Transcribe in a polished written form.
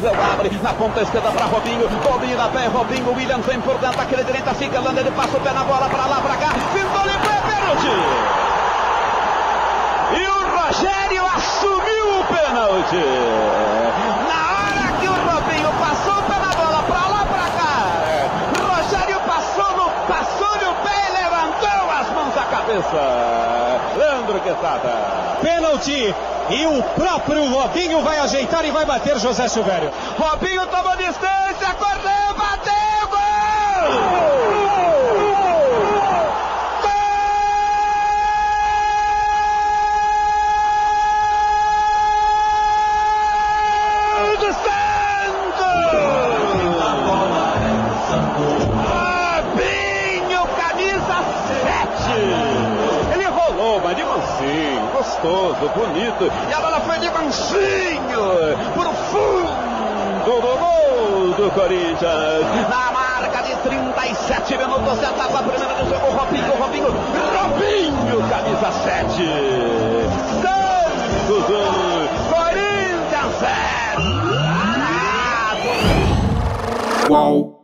Abre na ponta esquerda para Robinho. Robinho na pé, Robinho. William vem por dentro, aquele direita, fica andando, ele passa o pé na bola para lá, para cá. Pintou, ele foi pênalti. E o Rogério assumiu o pênalti. Na hora que o Robinho passou o pé na bola para lá, para cá, Rogério passou-lhe o pé e levantou as mãos à cabeça. Leandro Quesada. Pênalti. E o próprio Robinho vai ajeitar e vai bater José Silvério. Robinho tomou distância, correu, bateu, gol! Gol do Santos! Robinho, camisa 7! Ele rolou, mas de mansinho, gostoso, bonito. E a bola foi de mansinho pro fundo do gol do Corinthians. Na marca de 37 minutos, etapa primeira do jogo, Robinho, camisa 7. Santos 1, Corinthians 0. Qual?